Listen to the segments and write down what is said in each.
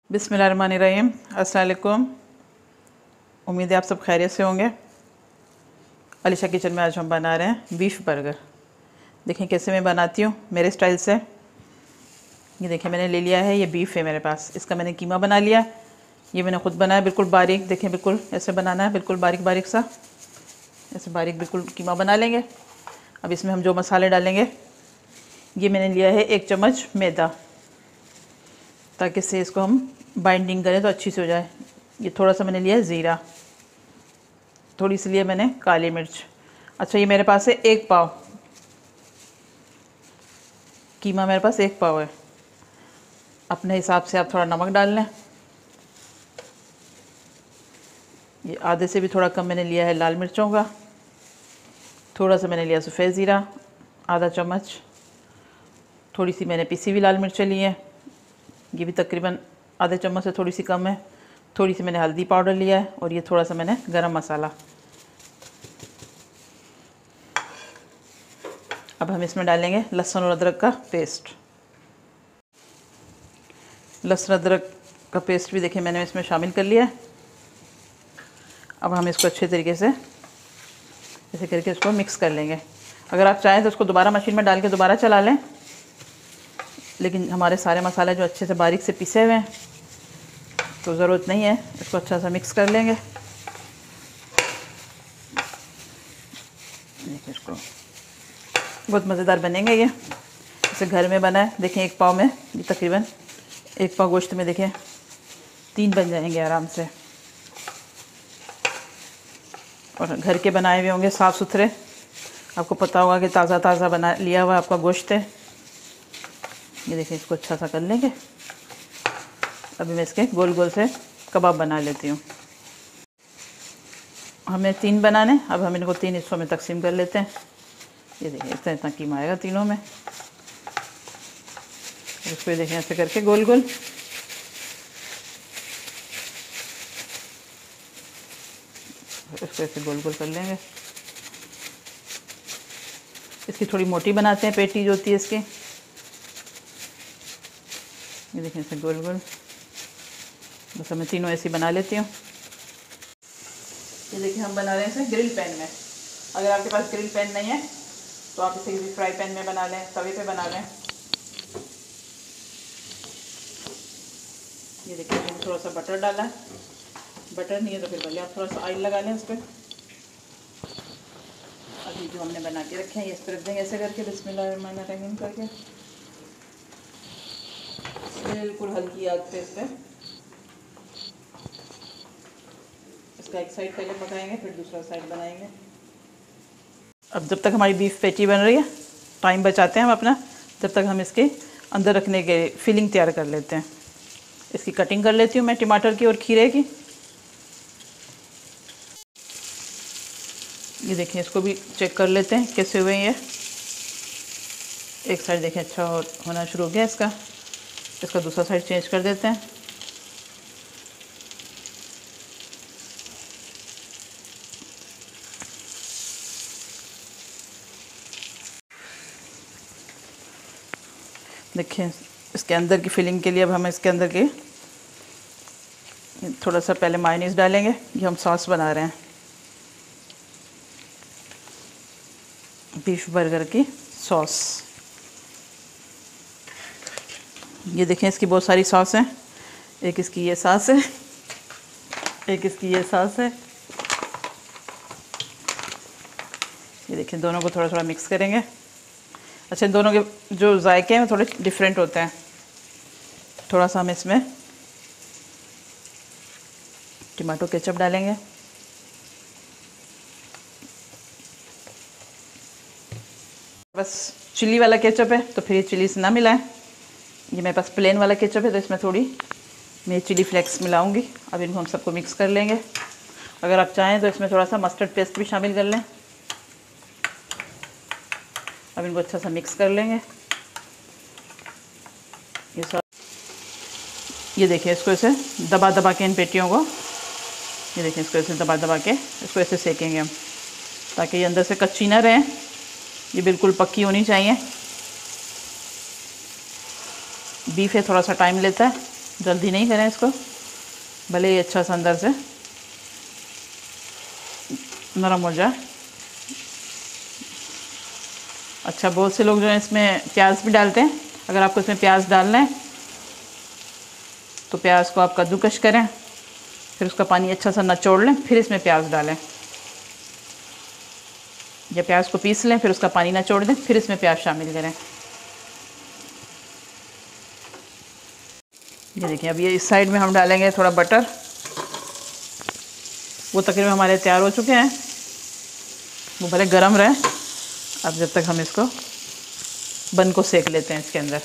बिस्मिल्लाहिर्रहमानिर्रहीम। अस्सलाम वालेकुम। उम्मीद है आप सब खैरियत से होंगे। अलीशा किचन में आज हम बना रहे हैं बीफ बर्गर। देखें कैसे मैं बनाती हूँ मेरे स्टाइल से। ये देखें मैंने ले लिया है, ये बीफ है मेरे पास, इसका मैंने कीमा बना लिया। ये मैंने ख़ुद बनाया बिल्कुल बारीक। देखें बिल्कुल ऐसे बनाना है, बिल्कुल बारीक बारीक सा, ऐसे बारीक बिल्कुल कीमा बना लेंगे। अब इसमें हम जो मसाले डालेंगे, ये मैंने लिया है 1 चम्मच मैदा, ताकि से इसको हम बाइंडिंग करें तो अच्छी से हो जाए। ये थोड़ा सा मैंने लिया है ज़ीरा, थोड़ी सी लिया मैंने काली मिर्च। अच्छा, ये मेरे पास है 1 पाव कीमा, मेरे पास 1 पाव है। अपने हिसाब से आप थोड़ा नमक डाल लें। ये आधे से भी थोड़ा कम मैंने लिया है लाल मिर्चों का। थोड़ा सा मैंने लिया सफ़ेद ज़ीरा, आधा चम्मच। थोड़ी सी मैंने पिसी हुई लाल मिर्चें ली हैं, ये भी तकरीबन आधे चम्मच से थोड़ी सी कम है। थोड़ी सी मैंने हल्दी पाउडर लिया है, और ये थोड़ा सा मैंने गरम मसाला। अब हम इसमें डालेंगे लहसुन और अदरक का पेस्ट। लहसुन अदरक का पेस्ट भी देखिए मैंने इसमें शामिल कर लिया है। अब हम इसको अच्छे तरीके से ऐसे करके इसको मिक्स कर लेंगे। अगर आप चाहें तो इसको दोबारा मशीन में डाल के दोबारा चला लें, लेकिन हमारे सारे मसाले जो अच्छे से बारीक से पिसे हुए हैं तो ज़रूरत नहीं है। इसको अच्छा सा मिक्स कर लेंगे। देखिए इसको बहुत मज़ेदार बनेंगे ये, इसे घर में बना है। देखें 1 पाव में ये तकरीबन 1 पाव गोश्त में देखें 3 बन जाएंगे आराम से। और घर के बनाए हुए होंगे साफ़ सुथरे। आपको पता होगा कि ताज़ा ताज़ा बना लिया हुआ आपका गोश्त है। ये देखिए इसको अच्छा सा कर लेंगे। अभी मैं इसके गोल गोल से कबाब बना लेती हूँ। हमें 3 बनाने, अब हम इनको 3 हिस्सों में तकसीम कर लेते हैं। ये देखिए इतना इतना कीमा आएगा तीनों में। इसको देखें ऐसे करके गोल गोल। इसको ऐसे गोल गोल कर लेंगे। इसकी थोड़ी मोटी बनाते हैं, पेटी जो होती है इसकी। ये देखें ऐसे गोल गोल। बस मैं तीनों ऐसी बना लेती हूँ। ये देखिए हम बना रहे हैं इसे ग्रिल पैन में। अगर आपके पास ग्रिल पैन नहीं है तो आप इसे किसी फ्राई पैन में बना लें, तवे पे बना लें। ये देखिए मैंने थोड़ा सा बटर डाला है। बटर नहीं है तो फिर भले आप थोड़ा सा ऑयल लगा लें उस पर। अभी जो हमने बना के रखे हैं ये इस पर रख देंगे ऐसे करके, बिस्मिल्लाहिर्रहमानिर्रहीम करके। बिल्कुल हल्की आग पे इस पर इसका एक साइड पहले पकाएंगे, फिर दूसरा साइड बनाएंगे। अब जब तक हमारी बीफ पैटी बन रही है, टाइम बचाते हैं हम अपना, जब तक हम इसके अंदर रखने के फिलिंग तैयार कर लेते हैं। इसकी कटिंग कर लेती हूँ मैं टमाटर की और खीरे की। ये देखिए इसको भी चेक कर लेते हैं कैसे हुए ये। एक साइड देखें अच्छा होना शुरू हो गया इसका। इसका दूसरा साइड चेंज कर देते हैं। देखिए इसके अंदर की फिलिंग के लिए अब हम इसके अंदर के थोड़ा सा पहले मायोनीज़ डालेंगे। ये हम सॉस बना रहे हैं बीफ बर्गर की सॉस। ये देखें इसकी बहुत सारी सॉस हैं। एक इसकी ये सॉस है, एक इसकी ये सॉस है। ये देखें दोनों को थोड़ा थोड़ा मिक्स करेंगे। अच्छा, इन दोनों के जो जायके हैं वो थोड़े डिफरेंट होते हैं। थोड़ा सा हम इसमें टमाटो केचप डालेंगे। बस चिली वाला केचप है तो फिर ये चिली से ना मिलाएं। ये मेरे पास प्लेन वाला केचप है तो इसमें थोड़ी मैं चिली फ्लेक्स मिलाऊंगी। अब इनको हम सबको मिक्स कर लेंगे। अगर आप चाहें तो इसमें थोड़ा सा मस्टर्ड पेस्ट भी शामिल कर लें। अब इनको अच्छा सा मिक्स कर लेंगे। ये देखिए इसको ऐसे दबा दबा के इन पेटियों को, ये देखिए इसको ऐसे दबा दबा के इसको ऐसे सेकेंगे हम, ताकि ये अंदर से कच्ची ना रहे। ये बिल्कुल पक्की होनी चाहिए। बीफ है थोड़ा सा टाइम लेता है, जल्दी नहीं करें इसको, भले ही अच्छा सा अंदर से नरम हो जाए। अच्छा, बहुत से लोग जो है इसमें प्याज भी डालते हैं। अगर आपको इसमें प्याज डालना है तो प्याज को आप कद्दूकश करें, फिर उसका पानी अच्छा सा निचोड़ लें, फिर इसमें प्याज डालें। या प्याज को पीस लें, फिर उसका पानी निचोड़ दें, फिर इसमें प्याज शामिल करें। ये देखिए, अब ये इस साइड में हम डालेंगे थोड़ा बटर। वो तकरीबन हमारे तैयार हो चुके हैं, वो भले गरम रहे। अब जब तक हम इसको बन को सेक लेते हैं इसके अंदर।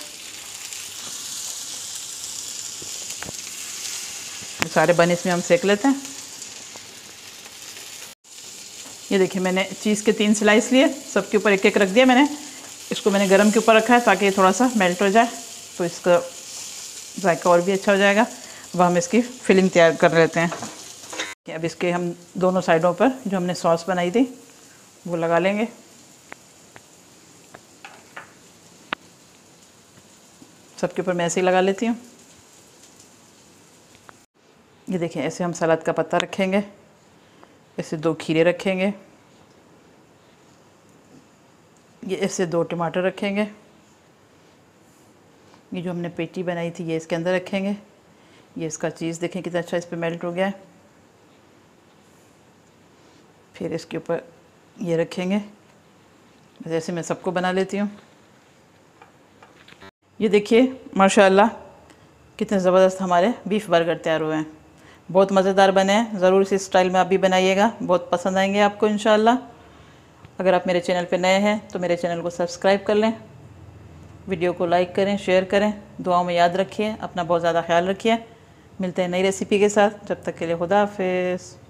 सारे बन इसमें हम सेक लेते हैं। ये देखिए, मैंने चीज़ के 3 स्लाइस लिए, सबके ऊपर एक एक रख दिया मैंने। इसको मैंने गरम के ऊपर रखा है ताकि थोड़ा सा मेल्ट हो जाए, तो इसका जायका और भी अच्छा हो जाएगा। अब हम इसकी फिलिंग तैयार कर लेते हैं। अब इसके हम दोनों साइडों पर जो हमने सॉस बनाई थी वो लगा लेंगे। सबके ऊपर मैं ऐसे ही लगा लेती हूँ। ये देखिए, ऐसे हम सलाद का पत्ता रखेंगे, ऐसे 2 खीरे रखेंगे, ये ऐसे 2 टमाटर रखेंगे, ये जो हमने पेटी बनाई थी ये इसके अंदर रखेंगे। ये इसका चीज़ देखें कितना अच्छा इस पे मेल्ट हो गया है। फिर इसके ऊपर ये रखेंगे। जैसे मैं सबको बना लेती हूँ। ये देखिए माशाल्लाह कितने ज़बरदस्त हमारे बीफ बर्गर तैयार हुए हैं। बहुत मज़ेदार बने हैं। ज़रूर इसी स्टाइल में आप भी बनाइएगा, बहुत पसंद आएंगे आपको इंशाल्लाह। अगर आप मेरे चैनल पे नए हैं तो मेरे चैनल को सब्सक्राइब कर लें, वीडियो को लाइक करें, शेयर करें, दुआओं में याद रखिए, अपना बहुत ज़्यादा ख्याल रखिए। मिलते हैं नई रेसिपी के साथ, जब तक के लिए खुदा हाफिज़।